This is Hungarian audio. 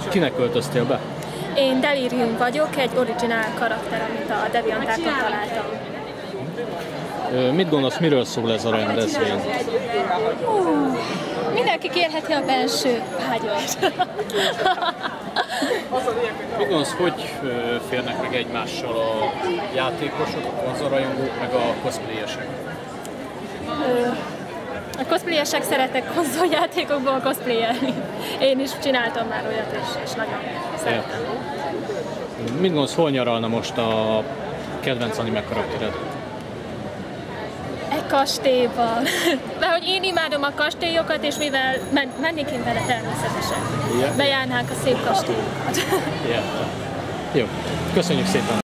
Kinek költöztél be? Én Delirium vagyok, egy originál karakter, amit a Deviantárton találtam. Mit gondolsz, miről szól ez a rendezvény? Mindenki kérheti a belső vágyait. Mit gondolsz, hogy férnek meg egymással a játékosok, a konzolrajongók, meg a cosplayesek? A cosplayesek szeretnek konzoljátékokból cosplayelni. Én is csináltam már olyat, és nagyon szeretem. Mit gondolsz, hol nyaralna most a kedvenc anime karaktered? Egy kastélyban. De hogy én imádom a kastélyokat, és mivel mennék én vele természetesen. Bejárnánk a szép kastélyokat. Jó, köszönjük szépen!